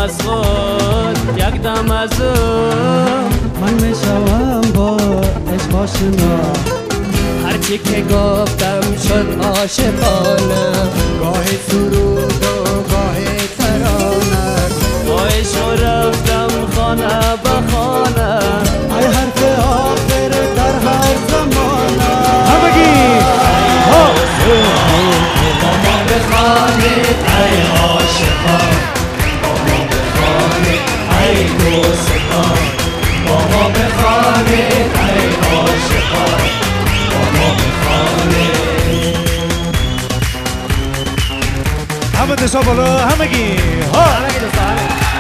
از خود یک دم از او من میشوم با عشق آشنا هرچی که گفتم شد عاشقانه گاهی سرود و گاهی ترانه گاهی شو رفتم خانه به خانه ای حرف آخر در هر زمانه همگی ها ماما بخوانید ای عاشقان ماما بخوانید ای دوستان ماما بخوانید ای عاشقان ماما بخوانید همه دستا بالا همگی ها همگی دوستان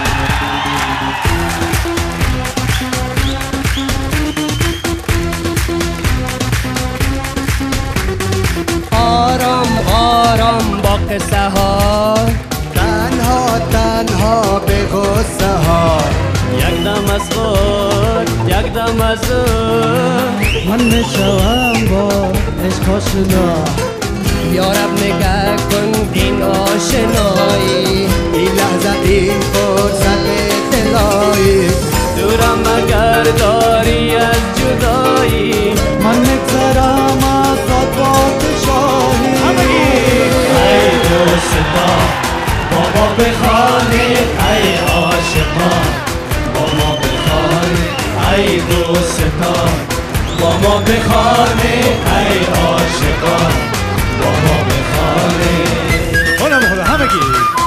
آرام آرام با قصه ها تنها تنها به غصه ها یک دم از خود یک دم از او من میشوم با عشق آشنا یارب نگه کن این آشنایی این لحظه این فرصت طلایی دورم اگر داری از جدایی من میگذرم از خطوات شاهی ای دوستان بابا بخوانید ای عاشقان بابا بخوانید ای دوستان بابا بخوانید ای عاشقان بابا بخوانید بالا بخدا همگی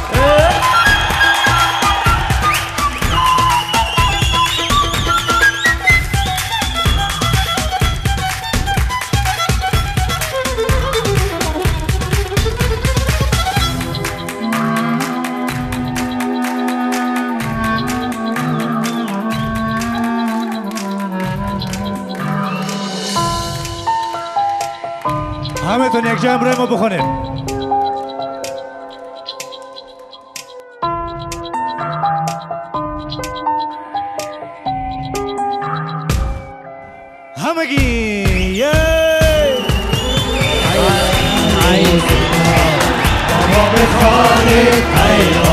همه تون یک جای امروی ما بخونید همگی یه ای بابا بخوانید ای